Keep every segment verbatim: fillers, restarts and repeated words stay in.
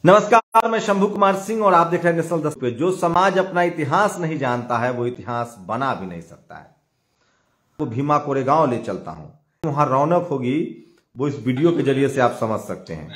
नमस्कार, मैं शंभू कुमार सिंह और आप देख रहे हैं नेशनल दस पे। जो समाज अपना इतिहास नहीं जानता है वो इतिहास बना भी नहीं सकता है। वो भीमा कोरेगांव ले चलता हूं, वहां रौनक होगी, वो इस वीडियो के जरिए से आप समझ सकते हैं।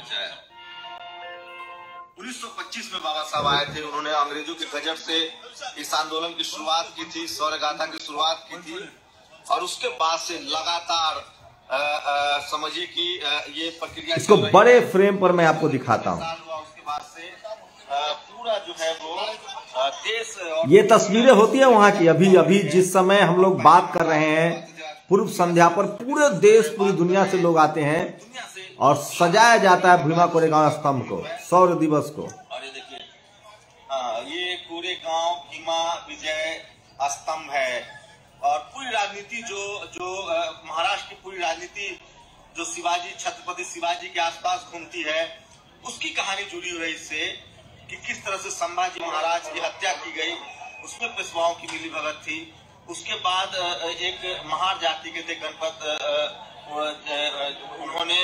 उन्नीस सौ पच्चीस में बाबा साहब आए थे। उन्होंने अंग्रेजों के गजब से इस आंदोलन की शुरुआत की थी, सौर्यगाथा की शुरुआत की थी और उसके बाद से लगातार समझिए कि ये प्रक्रिया इसको बड़े फ्रेम पर मैं आपको दिखाता हूँ। उसके बाद से पूरा जो है वो देश, ये तस्वीरें होती है वहां की। अभी अभी जिस समय हम लोग बात कर रहे हैं, पूर्व संध्या पर पूरे देश पूरी दुनिया से लोग आते हैं और सजाया जाता है भीमा कोरेगांव स्तंभ को, शौर्य दिवस को। और ये देखिए, हाँ, ये कोरेगांव भीमा विजय स्तंभ है। और पूरी राजनीति जो जो महाराष्ट्र की पूरी राजनीति जो शिवाजी, छत्रपति शिवाजी के आसपास घूमती है, उसकी कहानी जुड़ी हुई है इससे कि किस तरह से संभाजी महाराज की हत्या की गई, उसमें पेशवाओं की मिली भगत थी। उसके बाद एक महार जाति के थे गणपत, उन्होंने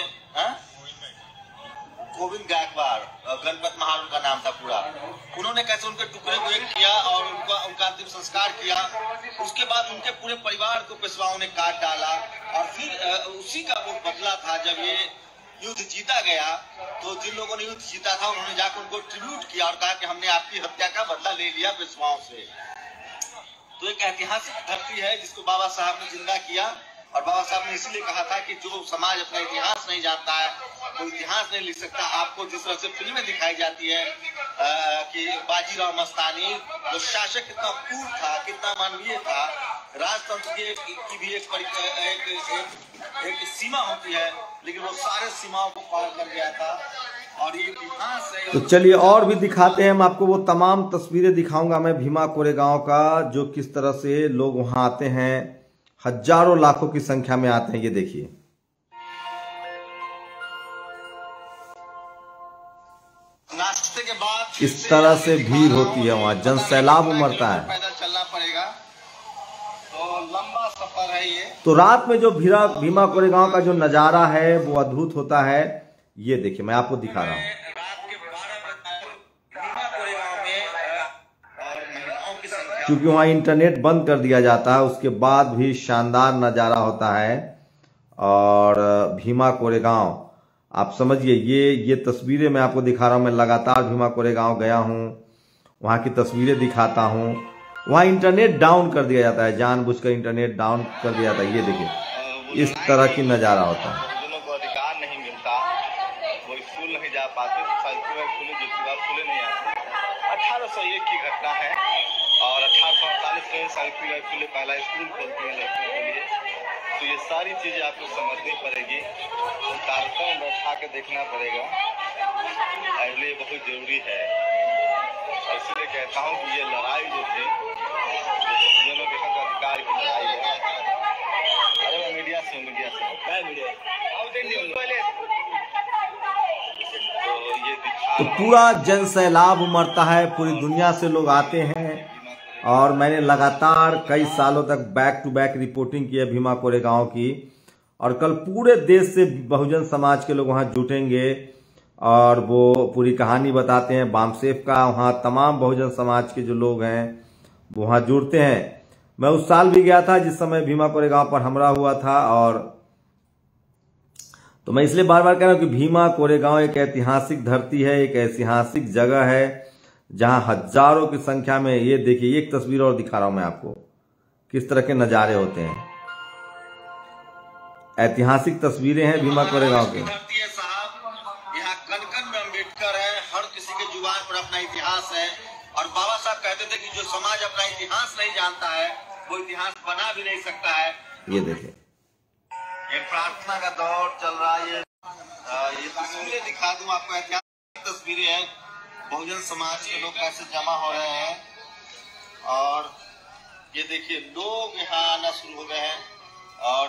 गोविंद गायकवाड़, गणपत महार उनका नाम था पूरा, उन्होंने कैसे उनके टुकड़े को एक किया और उनका उनका अंतिम संस्कार किया। उसके बाद उनके पूरे परिवार को पेशवाओं ने काट डाला और फिर उसी का वो बदला था। जब ये युद्ध जीता गया तो जिन लोगों ने युद्ध जीता था उन्होंने जाकर उनको ट्रिब्यूट किया और कहा कि हमने आपकी हत्या का बदला ले लिया पेशवाओं से। तो एक ऐतिहासिक धरती है जिसको बाबा साहब ने जिंदा किया। और बाबा साहब ने इसलिए कहा था कि जो समाज अपना इतिहास नहीं जानता है वो इतिहास नहीं लिख सकता। आपको जिस तरह से फिल्में दिखाई जाती है आ, कि बाजीराव मस्तानी, वो शासक कितना क्रूर था, कितना मानवीय था। राजतंत्र की, की भी एक, एक, एक, एक सीमा होती है, लेकिन वो सारे सीमाओं को पार कर गया था और ये इतिहास है। तो चलिए और भी दिखाते हैं। हम आपको वो तमाम तस्वीरें दिखाऊंगा मैं भीमा कोरेगांव का, जो किस तरह से लोग वहां आते हैं, हजारों लाखों की संख्या में आते हैं। ये देखिए, नाश्ते के बाद इस तरह से भीड़ होती है वहां, जन सैलाब उमड़ता है। पैदल चलना पड़ेगा, तो लंबा सफर है ये। तो रात में जो भीमा भीमा कोरेगांव का जो नजारा है वो अद्भुत होता है। ये देखिए, मैं आपको दिखा रहा हूँ। रात के बारह बजे भीमा कोरेगांव में और महिलाओं की संख्या, क्योंकि वहां इंटरनेट बंद कर दिया जाता है, उसके बाद भी शानदार नजारा होता है। और भीमा कोरेगांव आप समझिए, ये ये तस्वीरें मैं आपको दिखा रहा हूं। मैं लगातार भीमा कोरेगांव गया हूं, वहां की तस्वीरें दिखाता हूं। वहां इंटरनेट डाउन कर दिया जाता है, जानबूझकर इंटरनेट डाउन कर दिया जाता है। ये देखिए, इस तरह की नजारा होता है। जिन को अधिकार नहीं मिलता, वो स्कूल नहीं जा पाते, खुले जो खुले नहीं आते। अठारह सौ एक की घटना है और अठारह सौ अड़तालीस में सावित्री बाई फुले पहला स्कूल खोलती है लड़कियों के लिए। तो ये सारी चीजें आपको समझनी पड़ेगी, तारकों में बैठा के देखना पड़ेगा, और ये बहुत जरूरी है। और इसलिए कहता हूँ कि ये लड़ाई जो थी, जो के हक अधिकार की लड़ाई है। अरे मैं मीडिया से मीडिया से मीडिया तो ये तो पूरा जन सैलाब उमड़ता है, पूरी दुनिया से लोग आते हैं। और मैंने लगातार कई सालों तक बैक टू बैक रिपोर्टिंग की है भीमा कोरेगांव की। और कल पूरे देश से बहुजन समाज के लोग वहां जुटेंगे और वो पूरी कहानी बताते हैं। बामसेफ का वहां तमाम बहुजन समाज के जो लोग हैं वो वहां जुड़ते हैं। मैं उस साल भी गया था जिस समय भीमा कोरेगांव पर हमला हुआ था। और तो मैं इसलिए बार बार कह रहा हूं कि भीमा कोरेगांव एक ऐतिहासिक धरती है, एक ऐतिहासिक जगह है जहां हजारों की संख्या में, ये देखिए एक तस्वीर और दिखा रहा हूं मैं आपको, किस तरह के नजारे होते हैं। ऐतिहासिक तस्वीरें हैं भीमा कोरेगांव की। धरती है साहब, यहाँ कण कण में अम्बेडकर है, हर किसी के जुबान पर अपना इतिहास है। और बाबा साहब कहते थे कि जो समाज अपना इतिहास नहीं जानता है वो इतिहास बना भी नहीं सकता है। ये देखिए, ये प्रार्थना का दौर चल रहा है। ये तस्वीरें दिखा दूं आपको, ऐतिहासिक तस्वीरें हैं, बहुजन समाज के लोग कैसे जमा हो रहे हैं। और ये देखिए, लोग यहाँ आना शुरू हो गए हैं। और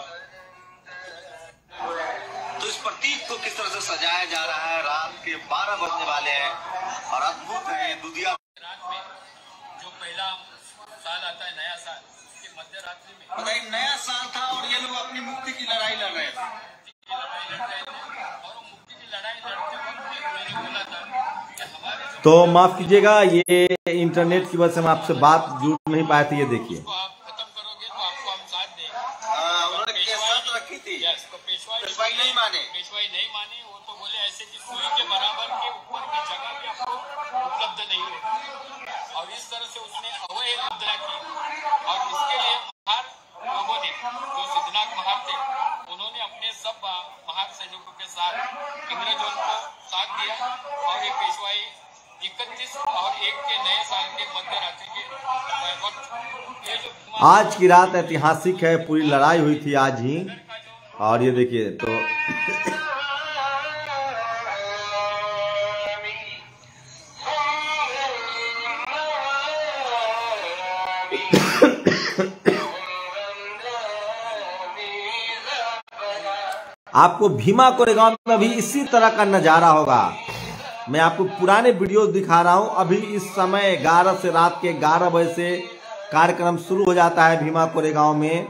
तो इस प्रतीक को किस तरह से सजाया जा रहा है। रात के बारह बजने वाले हैं और अद्भुत है दुनिया। रात में जो पहला साल आता है, नया साल, उसके मध्य रात्रि में बताइए, नया साल था और ये लोग अपनी मुक्ति की लड़ाई लड़ रहे थे। और वो मुक्ति की लड़ाई लड़ते वक्त मैंने बोला था तो माफ कीजिएगा, ये इंटरनेट की वजह से हम आपसे बात जुड़ नहीं पाए थे। ये देखिए, आप खत्म करोगे तो आपको हम साथ देंगे। हाँ, उन्होंने शर्त रखी थी, यस, तो पेशवाई पेशवाई नहीं माने। पेशवाई नहीं माने। वो तो बोले ऐसे कि सुई के बराबर के ऊपर की जगह भी आपको उपलब्ध नहीं होती, और इस तरह से उसने अवैध मुद्रा की। और इसके लिए महार लोगों ने, जो सिद्धनाथ महार थे, उन्होंने अपने सब महार सैनिकों के साथ इंग्रजों को साथ दिया, और ये पेशवाई इकतीस और एक के नए साल के मध्य रात्रि के वक्त ये जो आज की रात ऐतिहासिक है, पूरी लड़ाई हुई थी आज ही। और ये देखिए, तो आपको भीमा कोरेगांव में भी इसी तरह का नजारा होगा। मैं आपको पुराने वीडियो दिखा रहा हूं। अभी इस समय ग्यारह से रात के ग्यारह बजे से कार्यक्रम शुरू हो जाता है भीमा कोरेगांव में।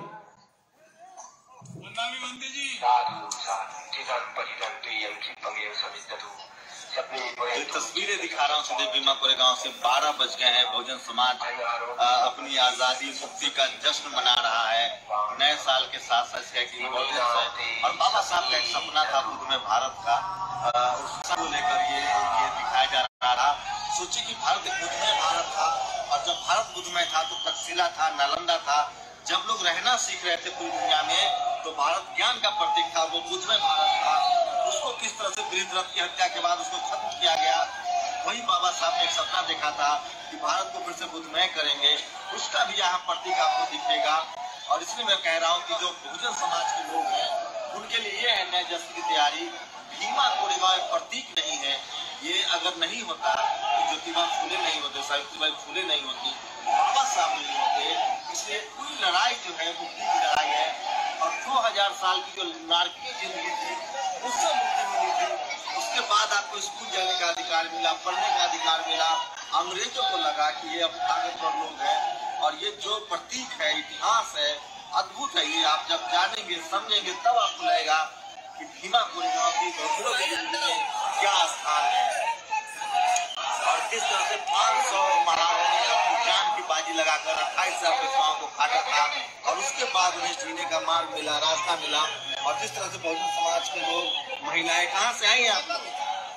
तस्वीरें दिखा रहा हूँ सीधे भीमा कोरेगांव से। बारह बज गए हैं। बहुजन समाज आ, अपनी आजादी मुक्ति का जश्न मना रहा है। नए साल के साथ साथ इसका एक इम्पोर्टेंस है, और बाबा साहब का एक सपना था बुद्ध में भारत का, उसको लेकर ये ये दिखाया जा रहा था। सोचिए कि भारत एक बुद्धमय भारत था, और जब भारत बुद्धमय था तो तक्षशिला था, नालंदा था। जब लोग रहना सीख रहे थे पूरी दुनिया में, तो भारत ज्ञान का प्रतीक था, वो बुद्धमय भारत था। उसको किस तरह से बृहद्रथ की हत्या के बाद उसको खत्म किया गया, वही बाबा साहब ने एक सपना देखा था कि भारत को फिर से बुद्धमय करेंगे। उसका भी यहाँ प्रतीक आपको दिखेगा। और इसलिए मैं कह रहा हूँ कि जो बहुजन समाज के लोग हैं, उनके लिए ये है नए जश्न की तैयारी। भीमा कोरेगांव एक प्रतीक नहीं है। ये अगर नहीं होता तो ज्योतिबा फूले नहीं होते, सावित्रीबाई फूले नहीं होती, बाबा साहब नहीं होते। इसलिए पूरी लड़ाई जो है मुक्ति की लड़ाई है, और दो हजार साल की जो नारकीय जिंदगी थी उससे मुक्ति मिली थी। उसके बाद आपको स्कूल जाने का अधिकार मिला, पढ़ने का अधिकार मिला। अंग्रेजों को लगा कि ये अब ताकतवर लोग हैं, और ये जो प्रतीक है, इतिहास है, अद्भुत है। ये आप जब जानेंगे समझेंगे तब आपको लगेगा कि भीमा कोरेगांव की बहुजनों की जिंदगी में क्या स्थान है, और किस तरह से पाँच सौ महाराजों ने अपनी जान की बाजी लगाकर अट्ठाईस हजार पेशवाओं को काटा था, और उसके बाद उन्हें जीने का मार्ग मिला, रास्ता मिला। और जिस तरह से बहुजन समाज के लोग, महिलाएं, कहाँ से आई हैं आप लोग?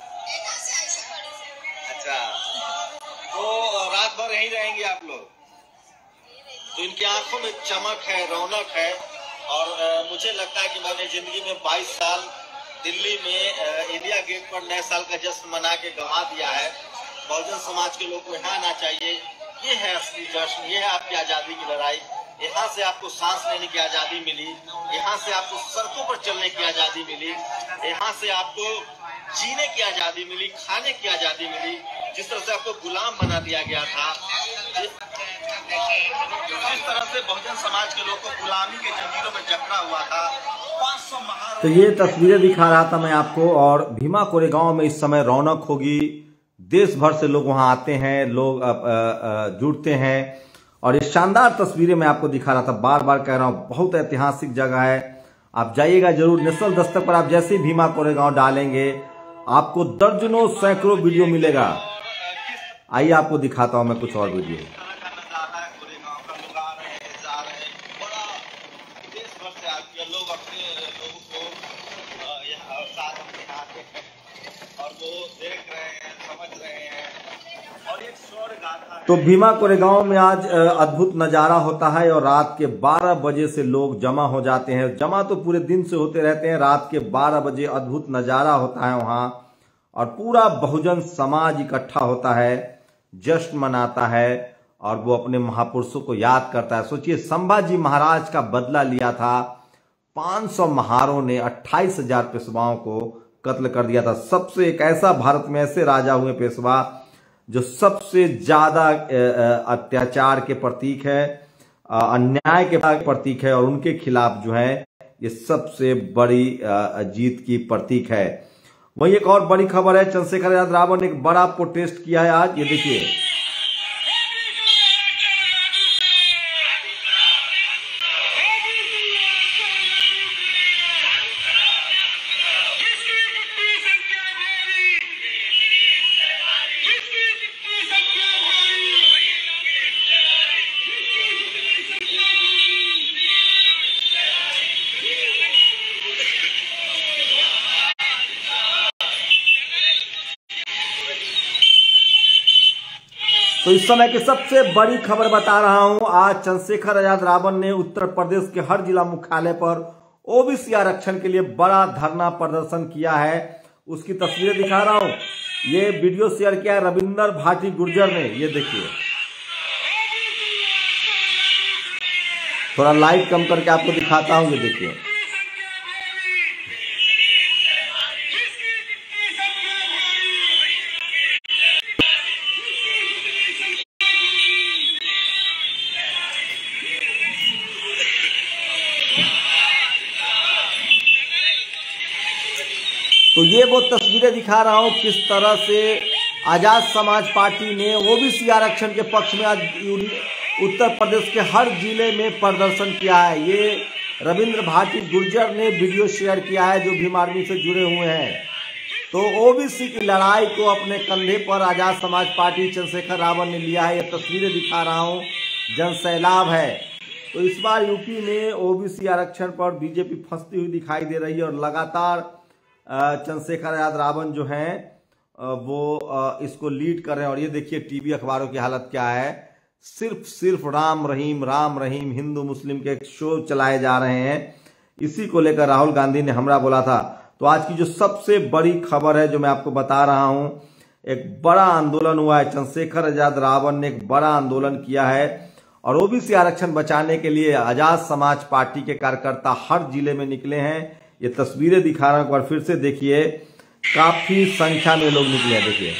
अच्छा, तो रात भर यहीं रहेंगे आप लोग? तो इनकी आंखों में चमक है, रौनक है। और आ, मुझे लगता है कि मैंने जिंदगी में बाईस साल दिल्ली में आ, इंडिया गेट पर नए साल का जश्न मना के गंवा दिया है। बहुजन समाज के लोग को यहाँ आना चाहिए। ये है असली जश्न, ये है आपकी आजादी की लड़ाई। यहाँ से आपको सांस लेने की आजादी मिली, यहाँ से आपको सड़कों पर चलने की आजादी मिली, यहाँ से आपको जीने की आजादी मिली, खाने की आजादी मिली। जिस तरह से आपको गुलाम बना दिया गया था, जिस तरह से बहुजन समाज के लोग को गुलामी के जंजीरों में जकड़ा हुआ था, पाँच सौ महाराज। तो ये तस्वीरें दिखा रहा था मैं आपको। और भीमा कोरेगांव में इस समय रौनक होगी। देश भर से लोग वहां आते हैं, लोग जुड़ते हैं। और ये शानदार तस्वीरें मैं आपको दिखा रहा था, बार बार कह रहा हूं, बहुत ऐतिहासिक जगह है। आप जाइएगा जरूर। नेशनल दस्तक पर आप जैसे ही भीमा कोरेगांव डालेंगे, आपको दर्जनों सैकड़ों वीडियो मिलेगा। आइए आपको दिखाता हूं मैं कुछ और वीडियो। लोग अपने लोगों को यहाँ साथ अपने आते हैं, और वो देख रहे हैं, समझ रहे हैं, और एक स्वर गाथा है। तो भीमा कोरेगांव में आज अद्भुत नजारा होता है, और रात के बारह बजे से लोग जमा हो जाते हैं। जमा तो पूरे दिन से होते रहते हैं, रात के बारह बजे अद्भुत नजारा होता है वहां, और पूरा बहुजन समाज इकट्ठा होता है, जश्न मनाता है, और वो अपने महापुरुषों को याद करता है। सोचिए, संभाजी महाराज का बदला लिया था। पाँच सौ महारों ने अट्ठाईस हजार पेशवाओं को कत्ल कर दिया था। सबसे एक ऐसा भारत में ऐसे राजा हुए पेशवा जो सबसे ज्यादा अत्याचार के प्रतीक है, अन्याय के प्रतीक है, और उनके खिलाफ जो है ये सबसे बड़ी जीत की प्रतीक है। वही एक और बड़ी खबर है, चंद्रशेखर आजाद रावण ने एक बड़ा प्रोटेस्ट किया है आज। ये देखिए, History तो इस समय की सबसे बड़ी खबर बता रहा हूं। आज चंद्रशेखर आजाद रावण ने उत्तर प्रदेश के हर जिला मुख्यालय पर ओबीसी आरक्षण के लिए बड़ा धरना प्रदर्शन किया है। उसकी तस्वीरें दिखा रहा हूं। ये वीडियो शेयर किया है रविंदर भाटी गुर्जर ने। ये देखिए, थोड़ा लाइट कम करके आपको दिखाता हूं। ये देखिए, तो ये वो तस्वीरें दिखा रहा हूं किस तरह से आजाद समाज पार्टी ने ओबीसी आरक्षण के पक्ष में आज उत्तर प्रदेश के हर जिले में प्रदर्शन किया है। ये रविंद्र भाटी गुर्जर ने वीडियो शेयर किया है जो भीम आर्मी से जुड़े हुए हैं। तो ओबीसी की लड़ाई को अपने कंधे पर आजाद समाज पार्टी चंद्रशेखर रावण ने लिया है। ये तस्वीरें दिखा रहा हूं, जन सैलाब है। तो इस बार यूपी में ओबीसी आरक्षण पर बीजेपी फंसती हुई दिखाई दे रही है और लगातार चंद्रशेखर आजाद रावण जो हैं वो इसको लीड कर रहे हैं। और ये देखिए टीवी अखबारों की हालत क्या है। सिर्फ सिर्फ राम रहीम राम रहीम हिंदू मुस्लिम के शो चलाए जा रहे हैं। इसी को लेकर राहुल गांधी ने हमला बोला था। तो आज की जो सबसे बड़ी खबर है जो मैं आपको बता रहा हूं, एक बड़ा आंदोलन हुआ है। चंद्रशेखर आजाद रावण ने एक बड़ा आंदोलन किया है और ओबीसी आरक्षण बचाने के लिए आजाद समाज पार्टी के कार्यकर्ता हर जिले में निकले हैं। ये तस्वीरें दिखा रहा हूं, एक बार फिर से देखिए, काफी संख्या में लोग निकले हैं। देखिए,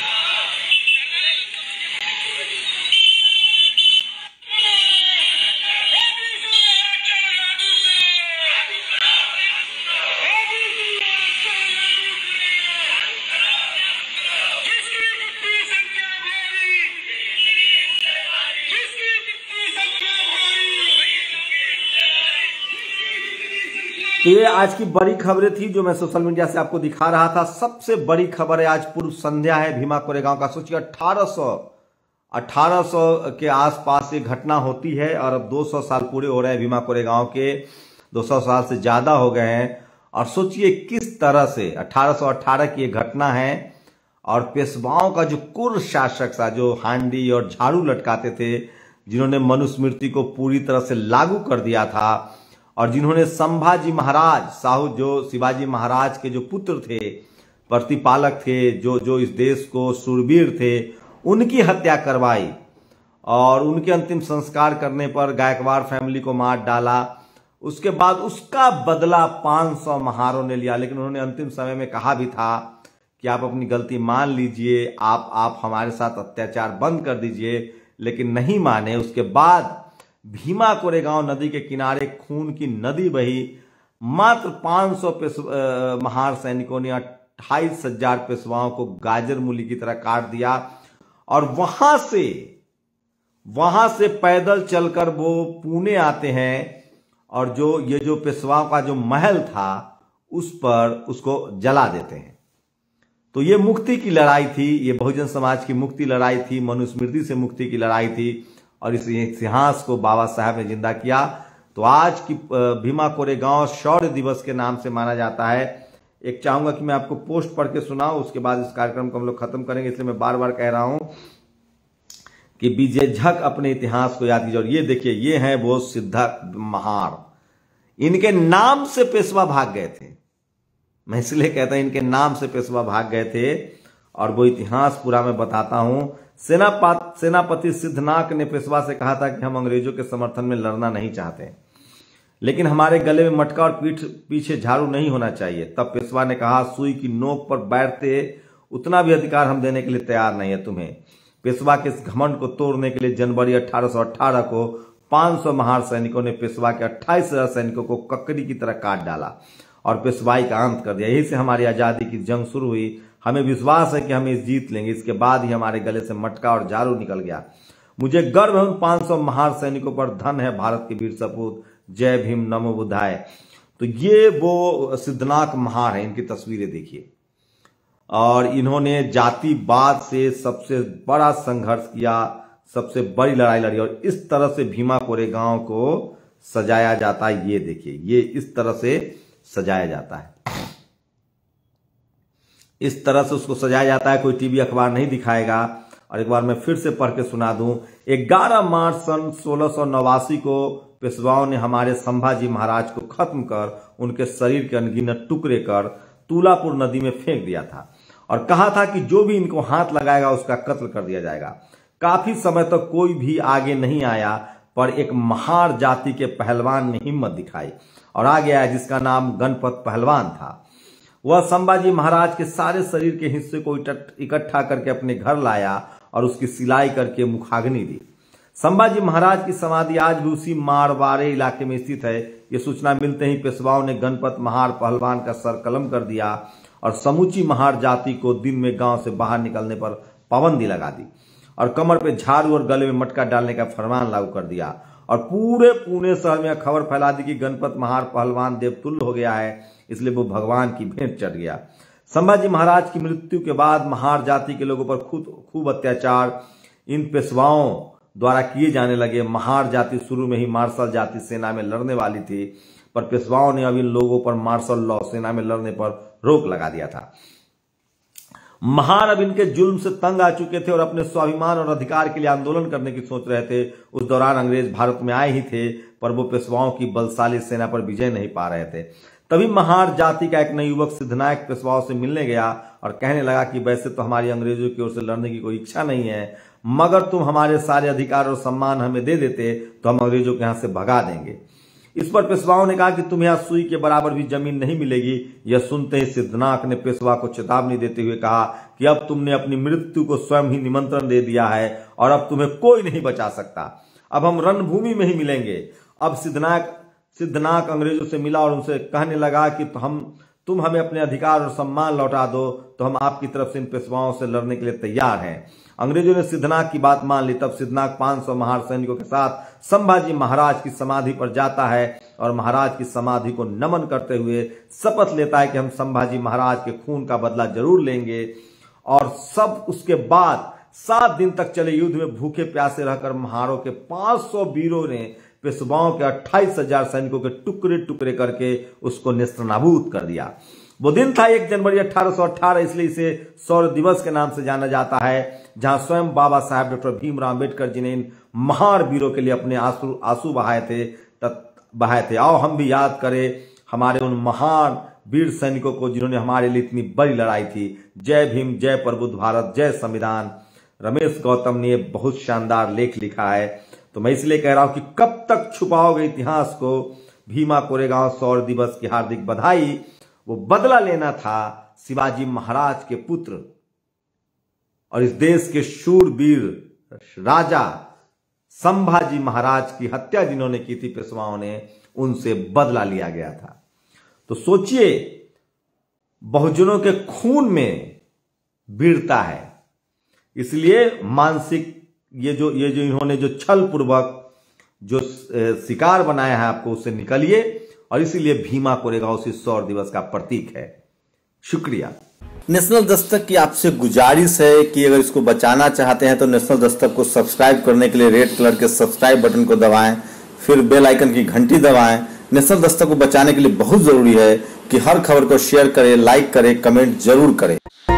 तो ये आज की बड़ी खबरें थी जो मैं सोशल मीडिया से आपको दिखा रहा था। सबसे बड़ी खबर है, आज पूर्व संध्या है भीमा कोरेगांव का। सोचिए अठारह सौ अठारह सौ के आसपास ये घटना होती है और अब दो सौ साल पूरे हो रहे हैं भीमा कोरेगांव के। दो सौ साल से ज्यादा हो गए हैं। और सोचिए किस तरह से अठारह सौ अठारह की ये घटना है और पेशवाओं का जो कुर शासक था, जो हांडी और झाड़ू लटकाते थे, जिन्होंने मनुस्मृति को पूरी तरह से लागू कर दिया था और जिन्होंने संभाजी महाराज साहू, जो शिवाजी महाराज के जो पुत्र थे, प्रतिपालक थे, जो जो इस देश को शूरवीर थे, उनकी हत्या करवाई और उनके अंतिम संस्कार करने पर गायकवाड़ फैमिली को मार डाला। उसके बाद उसका बदला पाँच सौ महारों ने लिया। लेकिन उन्होंने अंतिम समय में कहा भी था कि आप अपनी गलती मान लीजिए, आप आप हमारे साथ अत्याचार बंद कर दीजिए, लेकिन नहीं माने। उसके बाद भीमा कोरेगांव नदी के किनारे खून की नदी बही। मात्र पाँच सौ महार सैनिकों ने अट्ठाईस हजार पेशवाओं को गाजर मूली की तरह काट दिया और वहां से वहां से पैदल चलकर वो पुणे आते हैं और जो ये जो पेशवाओं का जो महल था उस पर उसको जला देते हैं। तो ये मुक्ति की लड़ाई थी, ये बहुजन समाज की मुक्ति लड़ाई थी, मनुस्मृति से मुक्ति की लड़ाई थी और इस इतिहास को बाबा साहब ने जिंदा किया। तो आज की भीमा कोरेगांव शौर्य दिवस के नाम से माना जाता है। एक चाहूंगा कि मैं आपको पोस्ट पढ़ के सुनाऊं, उसके बाद इस कार्यक्रम को हम लोग खत्म करेंगे, इसलिए मैं बार बार कह रहा हूं कि बेझिझक अपने इतिहास को याद कीजिए। और ये देखिए, ये है वो सिद्धा महार। इनके नाम से पेशवा भाग गए थे। मैं इसलिए कहता हूं इनके नाम से पेशवा भाग गए थे और वो इतिहास पूरा मैं बताता हूं। सेनापति सेनापति सिद्धनाक ने पेशवा से कहा था कि हम अंग्रेजों के समर्थन में लड़ना नहीं चाहते, लेकिन हमारे गले में मटका और पीठ पीछे झाड़ू नहीं होना चाहिए। तब पेशवा ने कहा, सुई की नोक पर बैठते उतना भी अधिकार हम देने के लिए तैयार नहीं है तुम्हें। पेशवा के इस घमंड को तोड़ने के लिए जनवरी अठारह सौ अठारह को पाँच सौ महार सैनिकों ने पेशवा के अट्ठाईस हजार सैनिकों को ककड़ी की तरह काट डाला और पेशवाई का अंत कर दिया। यही से हमारी आजादी की जंग शुरू हुई। हमें विश्वास है कि हम इस जीत लेंगे। इसके बाद ही हमारे गले से मटका और झाड़ू निकल गया। मुझे गर्व है उन पाँच सौ महार सैनिकों पर। धन है भारत के वीर सपूत। जय भीम, नमो बुद्धाय। तो ये वो सिद्धनाक महार है, इनकी तस्वीरें देखिए। और इन्होंने जातिवाद से सबसे बड़ा संघर्ष किया, सबसे बड़ी लड़ाई लड़ी और इस तरह से भीमा कोरेगांव को सजाया जाता है। ये देखिए, ये इस तरह से सजाया जाता है, इस तरह से उसको सजाया जाता है। कोई टीवी अखबार नहीं दिखाएगा। और एक बार मैं फिर से पढ़ के सुना दूं। ग्यारह मार्च सन सोलह सौ नवासी को पेशवाओं ने हमारे संभाजी महाराज को खत्म कर उनके शरीर के अनगिनत टुकड़े कर तुलापुर नदी में फेंक दिया था और कहा था कि जो भी इनको हाथ लगाएगा उसका कत्ल कर दिया जाएगा। काफी समय तक तो कोई भी आगे नहीं आया, पर एक महार जाति के पहलवान ने हिम्मत दिखाई और आगे आया, जिसका नाम गणपत पहलवान था। वह संभाजी महाराज के सारे शरीर के हिस्से को इकट्ठा करके अपने घर लाया और उसकी सिलाई करके मुखाग्नि दी। संभाजी महाराज की समाधि आज भी उसी मारवाड़े इलाके में स्थित है। ये सूचना मिलते ही पेशवाओं ने गणपत महार पहलवान का सर कलम कर दिया और समूची महार जाति को दिन में गांव से बाहर निकलने पर पाबंदी लगा दी और कमर पे झाड़ू और गले में मटका डालने का फरमान लागू कर दिया और पूरे पुणे शहर में खबर फैला दी कि गणपत महार पहलवान देवतुल्य हो गया है, इसलिए वो भगवान की भेंट चढ़ गया। संभाजी महाराज की मृत्यु के बाद महार जाति के लोगों पर खुद खूब अत्याचार इन पेशवाओं द्वारा किए जाने लगे। महार जाति शुरू में ही मार्शल जाति सेना में लड़ने वाली थी, पर पेशवाओं ने अब इन लोगों पर मार्शल लॉ सेना में लड़ने पर रोक लगा दिया था। महार अब इनके जुल्म से तंग आ चुके थे और अपने स्वाभिमान और अधिकार के लिए आंदोलन करने की सोच रहे थे। उस दौरान अंग्रेज भारत में आए ही थे, पर वो पेशवाओं की बलशाली सेना पर विजय नहीं पा रहे थे। तभी महार जाति का एक नई युवक सिद्धनायक पेशवाओं से मिलने गया और कहने लगा कि वैसे तो हमारी अंग्रेजों की ओर से लड़ने की कोई इच्छा नहीं है, मगर तुम हमारे सारे अधिकार और सम्मान हमें दे देते तो हम अंग्रेजों के यहां से भगा देंगे। इस पर पेशवाओं ने कहा कि तुम्हें यहां सुई के बराबर भी जमीन नहीं मिलेगी। यह सुनते ही सिद्धनाथ ने पेशवा को चेतावनी देते हुए कहा कि अब तुमने अपनी मृत्यु को स्वयं ही निमंत्रण दे दिया है और अब तुम्हें कोई नहीं बचा सकता। अब हम रणभूमि में ही मिलेंगे। अब सिद्धनाथ सिद्धनाथ अंग्रेजों से मिला और उनसे कहने लगा कि तो हम तुम हमें अपने अधिकार और सम्मान लौटा दो तो हम आपकी तरफ से इन पेशवाओं से लड़ने के लिए तैयार हैं। अंग्रेजों ने सिद्धनाथ की बात मान ली। तब सिद्धनाथ पांच सौ महार सैनिकों के साथ संभाजी महाराज की समाधि पर जाता है और महाराज की समाधि को नमन करते हुए शपथ लेता है कि हम संभाजी महाराज के खून का बदला जरूर लेंगे। और सब उसके बाद सात दिन तक चले युद्ध में भूखे प्यासे रहकर महारों के पांच सौ वीरों ने पेशवाओं के अट्ठाईस हजार सैनिकों के टुकड़े टुकड़े करके उसको नेस्तनाबूद कर दिया। वो दिन था एक जनवरी अठारह सौ अठारह, इसलिए इसे शौर्य दिवस के नाम से जाना जाता है, जहां स्वयं बाबा साहेब डॉक्टर भीमराव अम्बेडकर जी ने इन महार वीरों के लिए अपने आंसू आंसू बहाए थे बहाए थे। आओ हम भी याद करें हमारे उन महान वीर सैनिकों को जिन्होंने हमारे लिए इतनी बड़ी लड़ाई थी। जय भीम, जय प्रबुद्ध भारत, जय संविधान। रमेश गौतम ने बहुत शानदार लेख लिखा है, तो मैं इसलिए कह रहा हूं कि कब तक छुपाओगे इतिहास को। भीमा कोरेगांव शौर्य दिवस की हार्दिक बधाई। वो बदला लेना था शिवाजी महाराज के पुत्र और इस देश के शूरवीर राजा संभाजी महाराज की हत्या जिन्होंने की थी पेशवाओं ने, उनसे बदला लिया गया था। तो सोचिए, बहुजनों के खून में वीरता है, इसलिए मानसिक ये जो ये जो इन्होंने जो छल पूर्वक जो शिकार बनाया है आपको, उससे निकलिए। और इसीलिए भीमा कोरेगांव उसी शौर्य दिवस का प्रतीक है। शुक्रिया। नेशनल दस्तक की आपसे गुजारिश है कि अगर इसको बचाना चाहते हैं तो नेशनल दस्तक को सब्सक्राइब करने के लिए रेड कलर के सब्सक्राइब बटन को दबाएं, फिर बेल आइकन की घंटी दबाएं। नेशनल दस्तक को बचाने के लिए बहुत जरूरी है कि हर खबर को शेयर करें, लाइक करें, कमेंट जरूर करें।